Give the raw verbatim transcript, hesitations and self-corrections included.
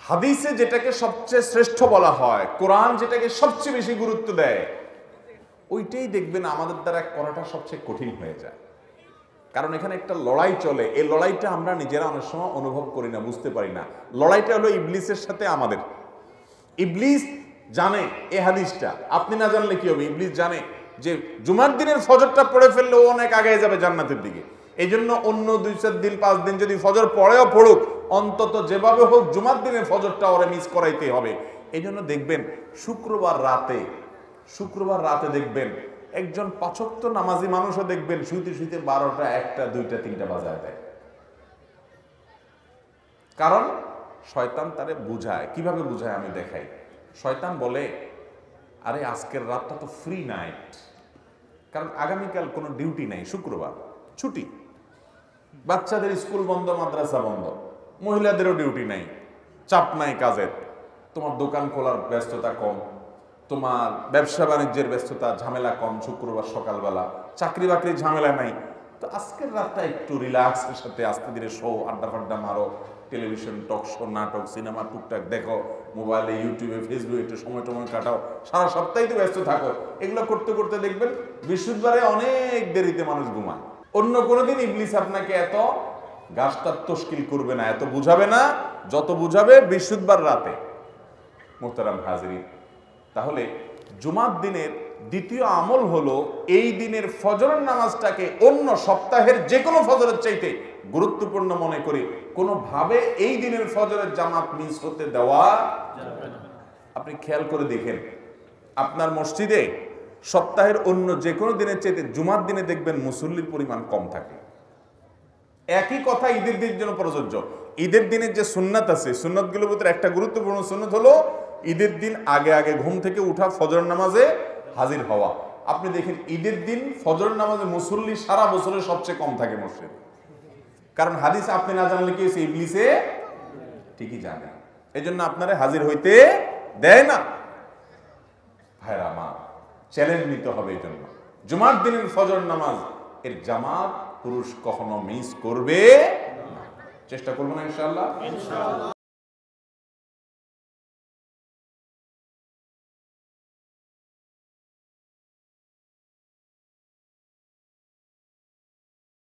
হাদিসে যেটাকে সবচেয়ে শ্রেষ্ঠ বলা হয়, কোরআন যেটাকে সবচেয়ে বেশি গুরুত্ব দেয়, ওইটাই দেখবেন আমাদের দ্বারা করাটা সবচেয়ে কঠিন হয়ে যায়। কারণ এখানে একটা লড়াই চলে, এই লড়াইটা আমরা নিজেরা অনেক সময় অনুভব করি না, বুঝতে পারি না। লড়াইটা হলো ইবলিসের সাথে আমাদের। ইবলিস জানে এই হাদিসটা, আপনি না জানলে কি হবে? ইবলিস জানে যে জুমার দিনের ফজরটা পড়ে ফেললে ও অনেক আগে যাবে জান্নাতের দিকে। এই জন্য অন্য দুই চার দিন পাঁচ দিন যদি ফজর পড়েও পড়ুক, অন্তত যেভাবে হোক জুমার দিনের ফজরটা ওরা মিস করাইতে হবে। এই জন্য দেখবেন শুক্রবার রাতে শুক্রবার রাতে দেখবেন একজন পাঁচ ওয়াক্ত নামাজি মানুষও দেখবেন শুইতে শুইতে বারোটা একটা দুইটা তিনটা বাজায় দেয়। কারণ শয়তান তারে বুঝায়। কিভাবে বুঝায় আমি দেখাই। শয়তান বলে, আরে আজকের রাতটা তো ফ্রি নাইট, কারণ আগামীকাল কোনো ডিউটি নাই, শুক্রবার ছুটি, বাচ্চাদের স্কুল বন্ধ, মাদ্রাসা বন্ধ, মহিলাদেরও ডিউটি নাই, চাপ নাই কাজের, তোমার দোকান খোলার ব্যস্ততা কম, তোমার ব্যবসা বাণিজ্যের ব্যস্ততা ঝামেলা কম, শুক্রবার সকালবেলা চাকরি বাকরির ঝামেলা নাই। তো আজকের রাতটা একটু রিল্যাক্সের সাথে আস্তে ধীরে শো, আড্ডা ফাড্ডা মারো, টেলিভিশন, টক শো, নাটক, সিনেমা টুকটাক দেখো, মোবাইলে, ইউটিউবে, ফেসবুকে একটু সময় টময় কাটাও, সারা সপ্তাহে তো ব্যস্ত থাকো। এগুলো করতে করতে দেখবেন বৃহস্পতিবারে অনেক দেরিতে মানুষ ঘুমায়। অন্য কোনোদিন ইবলিস আপনাকে এত গাছটার তশকিল করবে না, এত বুঝাবে না যত বুঝাবে বৃহস্পতিবার রাতে। মোহতারাম হাজিরিন, তাহলে জুমার দিনের দ্বিতীয় আমল হলো এই দিনের ফজরের নামাজটাকে অন্য সপ্তাহের যে কোনো ফজরের চাইতে গুরুত্বপূর্ণ মনে করে কোনোভাবে এই দিনের ফজরের জামাত মিস হতে দেওয়া যাবে না। আপনি খেয়াল করে দেখেন, আপনার মসজিদে সপ্তাহের অন্য যে কোনো দিনের চাইতে জুমার দিনে দেখবেন মুসল্লির পরিমাণ কম থাকে। একই কথা ঈদের দিনের জন্য প্রযোজ্য। ঈদের দিনের যে সুন্নাত আছে, সুন্নাতগুলোর ভিতরে একটা গুরুত্বপূর্ণ সুন্নাত হলো ঈদের দিন আগে আগে ঘুম থেকে উঠা, ফজর নামাজে হাজির হওয়া। আপনি দেখেন ঈদের দিন ফজর নামাজে মুসল্লি সারা বছরে সবচেয়ে কম থাকে মসজিদ। কারণ হাদিস আপনি না জানলে কি হয়েছে, ইবলিসে ঠিকই জানে, এই জন্য আপনারা হাজির হইতে দেয় না। ভাইরা আমার, চ্যালেঞ্জ নিতে হবে। এই জন্য জুমার দিনের ফজর নামাজ এর জামাত পুরুষ কখনো মিস করবে না। চেষ্টা করবো না ইনশাআল্লাহ।